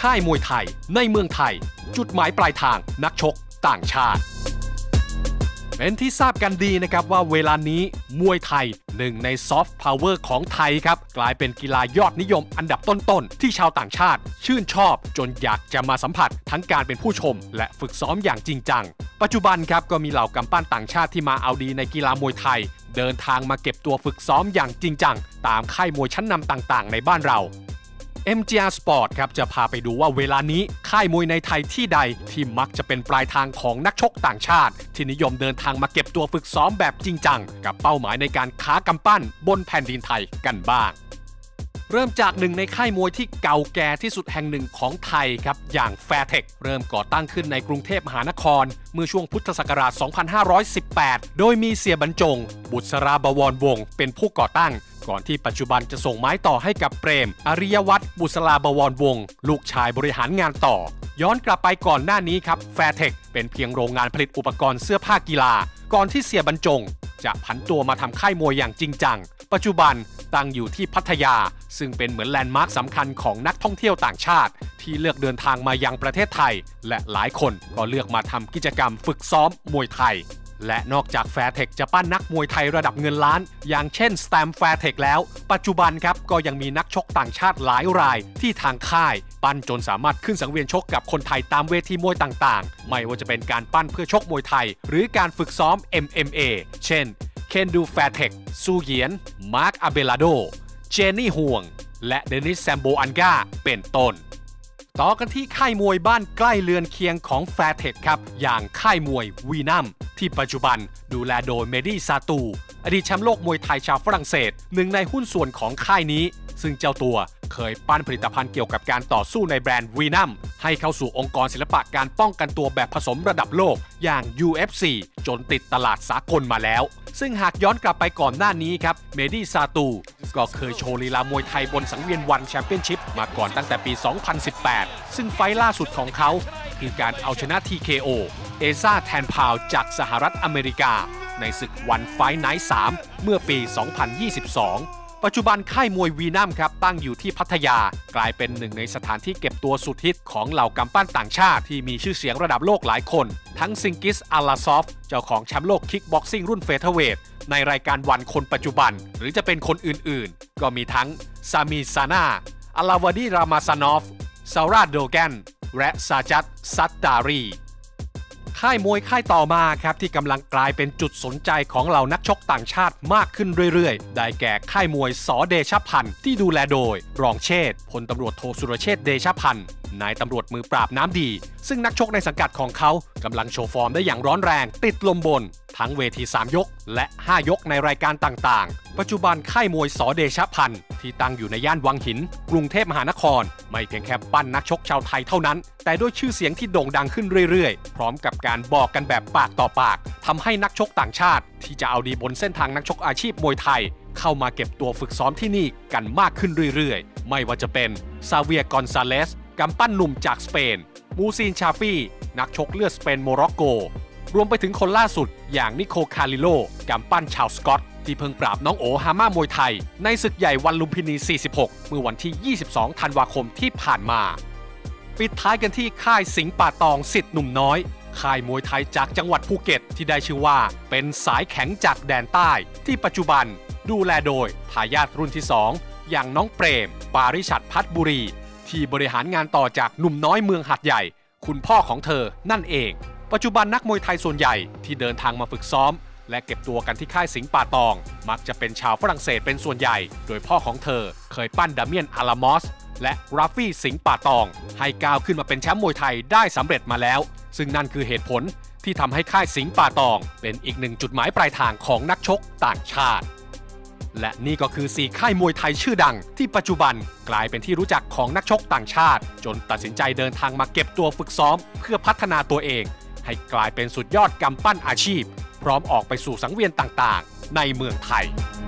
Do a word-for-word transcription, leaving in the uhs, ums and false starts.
ค่ายมวยไทยในเมืองไทยจุดหมายปลายทางนักชกต่างชาติเป็นที่ทราบกันดีนะครับว่าเวลานี้มวยไทยหนึ่งในซอฟต์พาวเวอร์ของไทยครับกลายเป็นกีฬายอดนิยมอันดับต้นๆที่ชาวต่างชาติชื่นชอบจนอยากจะมาสัมผัสทั้งการเป็นผู้ชมและฝึกซ้อมอย่างจริงจังปัจจุบันครับก็มีเหล่ากำปั้นต่างชาติที่มาเอาดีในกีฬามวยไทยเดินทางมาเก็บตัวฝึกซ้อมอย่างจริงจังตามค่ายมวยชั้นนำต่างๆในบ้านเราเอ็ม จี อาร์ Sport ครับจะพาไปดูว่าเวลานี้ค่ายมวยในไทยที่ใดที่มักจะเป็นปลายทางของนักชกต่างชาติที่นิยมเดินทางมาเก็บตัวฝึกซ้อมแบบจริงจังกับเป้าหมายในการค้ากำปั้นบนแผ่นดินไทยกันบ้างเริ่มจากหนึ่งในค่ายมวยที่เก่าแก่ที่สุดแห่งหนึ่งของไทยครับอย่างแฟร์เทคเริ่มก่อตั้งขึ้นในกรุงเทพมหานครเมื่อช่วงพุทธศักราช สองพันห้าร้อยสิบแปด โดยมีเสียบรรจงบุษราบวรวงศ์เป็นผู้ก่อตั้งก่อนที่ปัจจุบันจะส่งไม้ต่อให้กับเปรมอริยวัฒน์บุษราบวรวงศ์ลูกชายบริหารงานต่อย้อนกลับไปก่อนหน้านี้ครับแฟร์เทคเป็นเพียงโรงงานผลิตอุปกรณ์เสื้อผ้ากีฬาก่อนที่เสียบรรจงจะผันตัวมาทำค่ายมวยอย่างจริงจังปัจจุบันตั้งอยู่ที่พัทยาซึ่งเป็นเหมือนแลนด์มาร์คสำคัญของนักท่องเที่ยวต่างชาติที่เลือกเดินทางมายังประเทศไทยและหลายคนก็เลือกมาทำกิจกรรมฝึกซ้อมมวยไทยและนอกจากแฟร์เทคจะปั้นนักมวยไทยระดับเงินล้านอย่างเช่นสแตมแฟร์เทคแล้วปัจจุบันครับก็ยังมีนักชกต่างชาติหลายรายที่ทางค่ายปั้นจนสามารถขึ้นสังเวียนชกกับคนไทยตามเวทีมวยต่างๆไม่ว่าจะเป็นการปั้นเพื่อชกมวยไทยหรือการฝึกซ้อม เอ็ม เอ็ม เอ เช่นเคนดูแฟร์เทคซูเยียนมาร์คอาเบลาโดเจนนี่ห่วงและเดนิสแซมโบอันกาเป็นต้นต่อกันที่ค่ายมวยบ้านใกล้เรือนเคียงของแฟร์เทคครับอย่างค่ายมวยวีนัมที่ปัจจุบันดูแลโดยเมดี้ซาตูอดีตแชมป์โลกมวยไทยชาวฝรั่งเศสหนึ่งในหุ้นส่วนของค่ายนี้ซึ่งเจ้าตัวเคยปั้นผลิตภัณฑ์เกี่ยวกับการต่อสู้ในแบรนด์วีนัมให้เข้าสู่องค์กรศิลปะการป้องกันตัวแบบผสมระดับโลกอย่าง ยู เอฟ ซี จนติดตลาดสากลมาแล้วซึ่งหากย้อนกลับไปก่อนหน้านี้ครับเมดี้ซาตูก็เคยโชว์ลีลามวยไทยบนสังเวียนวันแชมเปี้ยนชิพมาก่อนตั้งแต่ปี สองพันสิบแปด ซึ่งไฟล์ล่าสุดของเขาคือการเอาชนะ ที เค โอ เอซ่าแทนพาวจากสหรัฐอเมริกาในศึกวันไฟท์ไนท์สามเมื่อปี สองพันยี่สิบสองปัจจุบันค่ายมวยวีนัมครับตั้งอยู่ที่พัทยากลายเป็นหนึ่งในสถานที่เก็บตัวสุดฮิตของเหล่ากำปั้นต่างชาติที่มีชื่อเสียงระดับโลกหลายคนทั้งซิงกิสอาลาซอฟเจ้าของแชมป์โลกคิกบ็อกซิ่งรุ่นเฟเธอร์เวทในรายการวันคนปัจจุบันหรือจะเป็นคนอื่นๆก็มีทั้งซามีซานาอาลาวดีรามาซานอฟซาราโดแกนและซาจัดซัตตารีค่ายมวยค่ายต่อมาครับที่กำลังกลายเป็นจุดสนใจของเหล่านักชกต่างชาติมากขึ้นเรื่อยๆได้แก่ค่ายมวยส.เดชพันธ์ที่ดูแลโดยรองเชษฐ์พลตำรวจโทสุรเชษฐ์เดชพันธ์นายตำรวจมือปราบน้ำดีซึ่งนักชกในสังกัดของเขากำลังโชว์ฟอร์มได้อย่างร้อนแรงติดลมบนทั้งเวทีสามยกและห้ายกในรายการต่างๆปัจจุบันค่ายมวยส.เดชพันธ์ที่ตั้งอยู่ในย่านวังหินกรุงเทพมหานครไม่เพียงแค่ปั้นนักชกชาวไทยเท่านั้นแต่ด้วยชื่อเสียงที่โด่งดังขึ้นเรื่อยๆพร้อมกับการบอกกันแบบปากต่อปากทำให้นักชกต่างชาติที่จะเอาดีบนเส้นทางนักชกอาชีพมวยไทยเข้ามาเก็บตัวฝึกซ้อมที่นี่กันมากขึ้นเรื่อยๆไม่ว่าจะเป็นซาเวียกอนซาเลสกำปั้นหนุ่มจากสเปนมูซินชาฟี่นักชกเลือดสเปนโมร็อกโกรวมไปถึงคนล่าสุดอย่างนิโคคาริโลกำปั้นชาวสกอตที่เพิ่งปราบน้องโอฮาม่ามวยไทยในศึกใหญ่วันลุมพินี สี่สิบหก เมื่อวันที่ ยี่สิบสอง ธันวาคมที่ผ่านมาปิดท้ายกันที่ค่ายสิงห์ป่าตองสิทธิ์หนุ่มน้อยค่ายมวยไทยจากจังหวัดภูเก็ตที่ได้ชื่อว่าเป็นสายแข็งจากแดนใต้ที่ปัจจุบันดูแลโดยทายาทรุ่นที่สองอย่างน้องเปรมปาริชัดพัฒบุรีที่บริหารงานต่อจากหนุ่มน้อยเมืองหาดใหญ่คุณพ่อของเธอนั่นเองปัจจุบันนักมวยไทยส่วนใหญ่ที่เดินทางมาฝึกซ้อมและเก็บตัวกันที่ค่ายสิงห์ป่าตองมักจะเป็นชาวฝรั่งเศสเป็นส่วนใหญ่โดยพ่อของเธอเคยปั้นดาเมียนอาลามอสและราฟฟี่สิงห์ป่าตองให้ก้าวขึ้นมาเป็นแชมป์มวยไทยได้สำเร็จมาแล้วซึ่งนั่นคือเหตุผลที่ทำให้ค่ายสิงห์ป่าตองเป็นอีกหนึ่งจุดหมายปลายทางของนักชกต่างชาติและนี่ก็คือสี่ค่ายมวยไทยชื่อดังที่ปัจจุบันกลายเป็นที่รู้จักของนักชกต่างชาติจนตัดสินใจเดินทางมาเก็บตัวฝึกซ้อมเพื่อพัฒนาตัวเองให้กลายเป็นสุดยอดกำปั้นอาชีพพร้อมออกไปสู่สังเวียนต่างๆในเมืองไทย